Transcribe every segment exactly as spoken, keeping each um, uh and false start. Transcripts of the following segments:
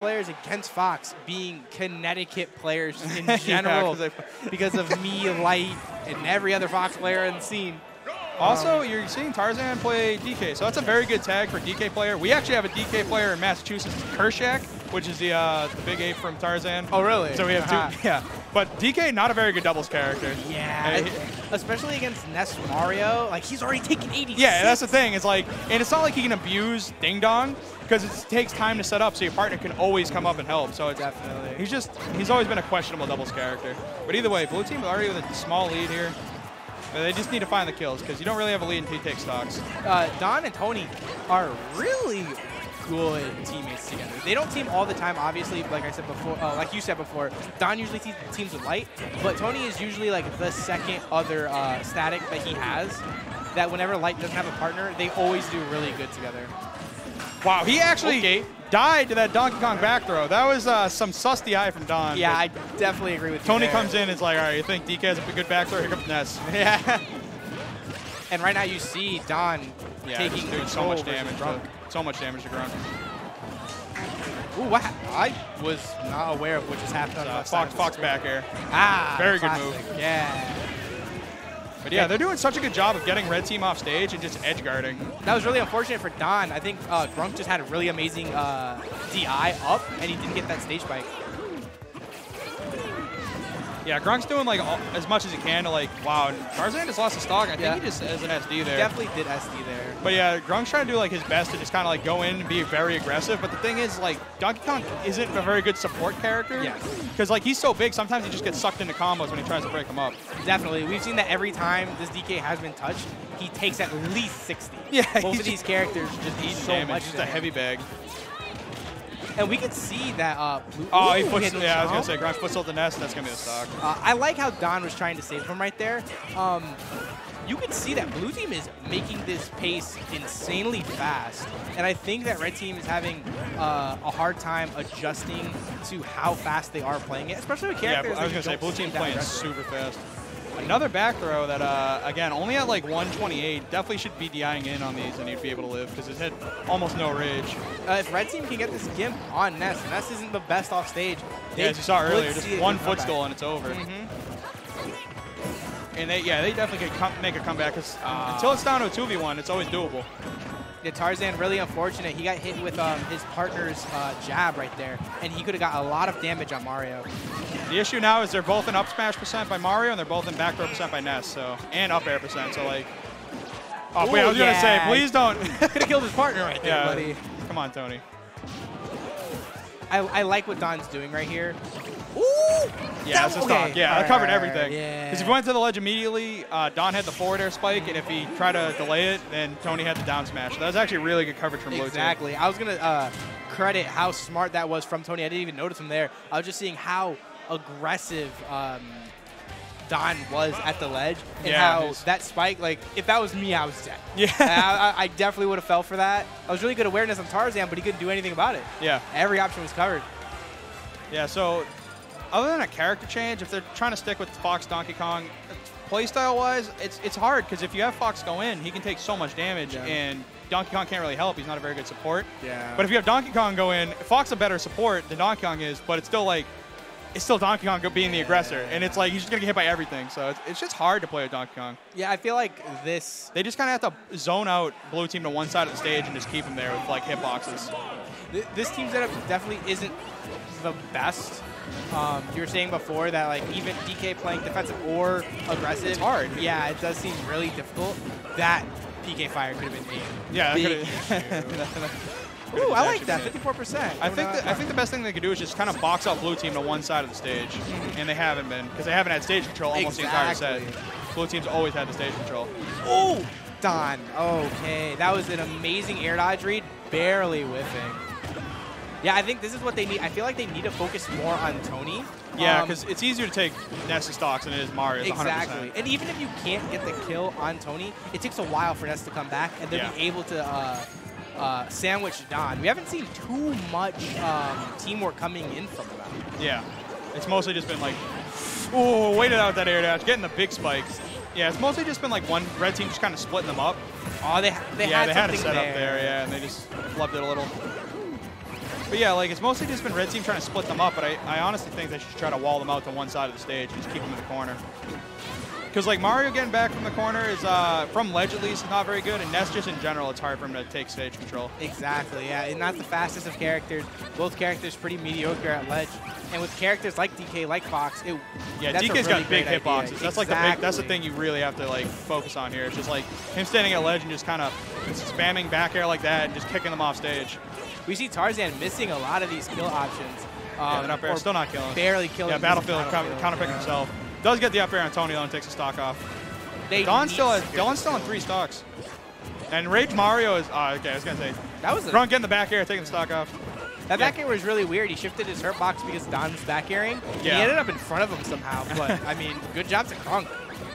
players against Fox being Connecticut players in general yeah, because of me, Light, and every other Fox player in the scene. Also, um, you're seeing Tarzan play D K, so that's a very good tag for D K player. We actually have a D K player in Massachusetts, Kershak, which is the uh, the big ape from Tarzan. Oh, really? So we have uh-huh. two, yeah. But D K, not a very good doubles character. Yeah, Uh, especially against Ness Mario. Like, he's already taken eighty-six. Yeah, that's the thing. It's like, and it's not like he can abuse Ding Dong because it takes time to set up, so your partner can always come up and help. So it's Definitely. He's just he's always been a questionable doubles character. But either way, blue team already with a small lead here. But they just need to find the kills because you don't really have a lead until you take stocks. Uh, Don and Tony are really good teammates together. They don't team all the time, obviously. Like I said before, uh, like you said before, Don usually te teams with Light, but Tony is usually like the second other uh, static that he has. That whenever Light doesn't have a partner, they always do really good together. Wow, he actually Okay. died to that Donkey Kong back throw. That was uh, some sus D I from Don. Yeah, but I definitely agree with you. Tony there. comes in and is like, all right, you think D K has a good back throw? Here comes Ness. Yeah. And right now you see Don Yeah, taking just doing so control much versus damage. Drunk. To, so much damage to Grunt. Ooh, what? I was not aware of what just happened on Uh, that Fox side. Fox back air. Ah, Very good classic. move. Yeah. But yeah, they're doing such a good job of getting red team off stage and just edge guarding. That was really unfortunate for Don. I think uh, Grunk just had a really amazing uh, D I up, and he didn't get that stage spike. Yeah, Grunk's doing like all, as much as he can to like, wow, Tarzan just lost a stock. I think Yeah. he just has an S D there. Definitely did S D there. But yeah, Grunk's trying to do like his best to just kind of like go in and be very aggressive. But the thing is, like, Donkey Kong isn't a very good support character. Yes. Because like he's so big, sometimes he just gets sucked into combos when he tries to break them up. Definitely. We've seen that every time this D K has been touched, he takes at least sixty. Yeah, Both he's of these characters just eat so Damage, much just a damage. heavy bag. And we could see that uh, Blue. Oh, Ooh, he puts, hit yeah, I was gonna jump. say Grunk footstool the nest. That's gonna be the stock. Uh, I like how Don was trying to save him right there. Um, you can see that Blue Team is making this pace insanely fast. And I think that Red Team is having uh, a hard time adjusting to how fast they are playing it, especially with Yeah, characters I was that gonna you say don't blue see team's that playing aggressive. super fast. Another back throw that, uh, again, only at like one twenty-eight. Definitely should be DIing in on these and he'd be able to live because it hit almost no rage. Uh, if Red Team can get this Gimp on Ness, and Ness isn't the best off stage. Yeah, as you saw would earlier, see just a one good comeback. footstool and it's over. Mhm. And they, yeah, they definitely could come, make a comeback because Uh, until it's down to a two v one, it's always doable. Yeah, Tarzan, really unfortunate. He got hit with um, his partner's uh, jab right there, and he could have got a lot of damage on Mario. The issue now is they're both in up smash percent by Mario and they're both in back throw percent by Ness, so, and up air percent, so like. Oh, wait, I Ooh, was gonna say, yeah. please don't. Could have killed his partner right there, Yeah, buddy. come on, Tony. I, I like what Don's doing right here. Ooh! Yeah, that's a stock. Yeah, I covered everything. Yeah. Because if he went to the ledge immediately, uh, Don had the forward air spike, and if he tried to delay it, then Tony had the down smash. So that was actually really good coverage from Blue Team. Exactly. I was going to uh, credit how smart that was from Tony. I didn't even notice him there. I was just seeing how aggressive um, Don was at the ledge and Yeah, how his- that spike, like, if that was me, I was dead. Yeah. I, I- I definitely would have fell for that. I was really good awareness on Tarzan, but he couldn't do anything about it. Yeah. Every option was covered. Yeah, so other than a character change, if they're trying to stick with Fox Donkey Kong, playstyle-wise, it's it's hard because if you have Fox go in, he can take so much damage, Yeah. and Donkey Kong can't really help. He's not a very good support. Yeah. But if you have Donkey Kong go in, Fox a better support than Donkey Kong is, but it's still like, it's still Donkey Kong being the aggressor, and it's like he's just gonna get hit by everything. So it's, it's just hard to play with Donkey Kong. Yeah, I feel like this. They just kind of have to zone out Blue Team to one side of the stage and just keep him there with like hitboxes. th- This team setup definitely isn't the best. Um, you were saying before that like even D K playing defensive or aggressive, It's hard. Yeah, it does seem really difficult. That P K fire could have been me. Yeah, that Big could've- Ooh, I like actually that, been it. fifty-four percent. I think the, I think the best thing they could do is just kind of box out Blue Team to one side of the stage, and they haven't been because they haven't had stage control almost the entire Exactly. set. Blue Team's always had the stage control. Ooh, Don. Okay, that was an amazing air dodge read, barely whiffing. Yeah, I think this is what they need. I feel like they need to focus more on Tony. Yeah, Um, because it's easier to take Ness stocks than it is Mario's. one hundred percent. Exactly. And even if you can't get the kill on Tony, it takes a while for Ness to come back, and they'll Yeah. be able to uh, uh, sandwich Don. We haven't seen too much um, teamwork coming in from them. Yeah, it's mostly just been like, ooh, waited out that air dash, getting the big spikes. Yeah, it's mostly just been like one red team just kind of splitting them up. Oh, they, they yeah, had they had a something set there. up there, yeah, and they just flubbed it a little. But yeah, like it's mostly just been red team trying to split them up, but I, I honestly think they should try to wall them out to one side of the stage and just keep them in the corner. Because like Mario getting back from the corner is, uh, from ledge at least, is not very good, and Ness just in general, it's hard for him to take stage control. Exactly, yeah, and not the fastest of characters. Both characters pretty mediocre at ledge, and with characters like D K, like Fox, it yeah, that's D K's a really got big great hitboxes. idea. That's like the big, that's the thing you really have to like focus on here. It's just like him standing at ledge and just kind of spamming back air like that and just kicking them off stage. We see Tarzan missing a lot of these kill options. Um, Yeah, that up air still not killing. Barely killing. Yeah, Battlefield, Battlefield. counter picking himself. Does get the up air on Tony though and takes a stock off. They Don still has, secure. Dylan's still on three stocks. And Rage Mario is, uh, okay, I was going to say. That was a, Grunt getting the back air, taking the stock off. That Yeah. back air was really weird. He shifted his hurt box because Don was back airing. Yeah. He ended up in front of him somehow. But, I mean, good job to Krunk.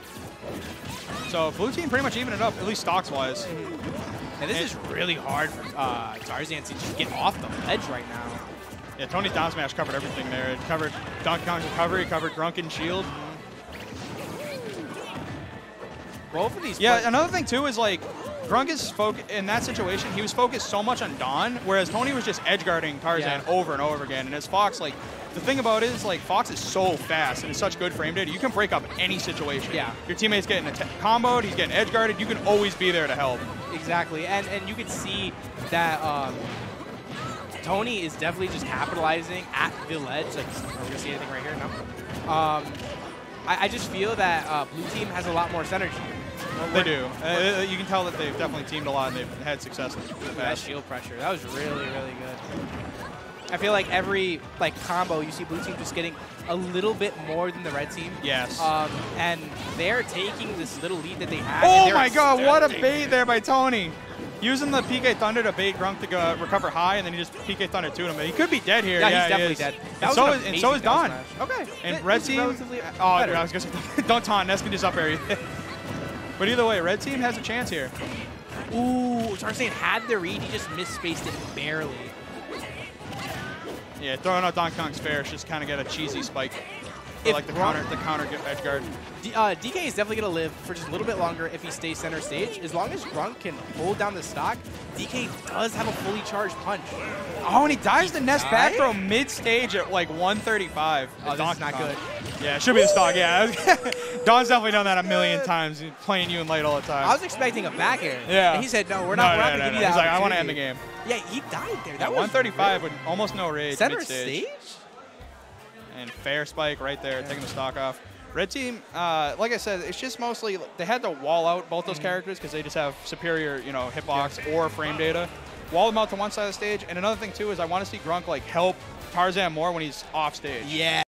So blue team pretty much even it up, at least stocks-wise. And this And- is really hard for uh, Tarzan to just get off the ledge right now. Yeah, Tony's down smash covered everything there. It covered Donkey Kong's recovery, covered Grunkin shield. Both of these Yeah, players- another thing too is like, Grunk is foc in that situation, he was focused so much on Don, whereas Tony was just edge guarding Tarzan Yeah. over and over again. And as Fox, like, the thing about it is like Fox is so fast and is such good frame data, you can break up any situation. Yeah. Your teammate's getting a comboed, he's getting edge guarded, you can always be there to help. Exactly, and and you can see that um, Tony is definitely just capitalizing at the ledge. Like, are we gonna see anything right here? No. Um, I, I just feel that uh, blue team has a lot more synergy. They do. Uh, you can tell that they've definitely teamed a lot and they've had success in the That past. shield pressure, that was really, really good. I feel like every like combo, you see blue team just getting a little bit more than the red team. Yes. Um, and they're taking this little lead that they have. Oh and they're my god, what a extending bait it. there by Tony. Using the P K Thunder to bait Grunk to go recover high, and then he just P K Thunder to him. He could be dead here. Yeah, Yeah, he's definitely is. dead. That And was so, an is, and so is amazing down Don. smash. Okay. And Th- red this is team. relatively Oh, better. I was going to say, don't taunt. Ness can just up air you. But either way, red team has a chance here. Ooh, Tarzan had the read, he just misspaced it barely. Yeah, throwing out Donkey Kong's fair, just kind of get a cheesy spike. For If like the Grunk- counter, the counter get edge guard. D uh, D K is definitely going to live for just a little bit longer if he stays center stage. As long as Grunt can hold down the stock, D K does have a fully charged punch. Oh, and he dies the Ness back died? throw mid-stage at like one thirty-five. Oh, this is not good. Yeah, it should be the stock, yeah. Don's definitely done that a million times, playing you in late all the time. I was expecting a back air. Yeah. And he said, no, we're No, not, no, we're not no, going to no. give you that He's like, I want to end the opportunity." game. Yeah, he died there. That At was one thirty-five really- with almost no rage Center mid-stage. stage? And fair spike right there, taking the stock off. Red team, uh, like I said, it's just mostly, they had to wall out both those Mhm. characters because they just have superior, you know, hitbox or frame data. Wall them out to one side of the stage. And another thing, too, is I want to see Grunk, like, help Tarzan more when he's off stage. Yeah.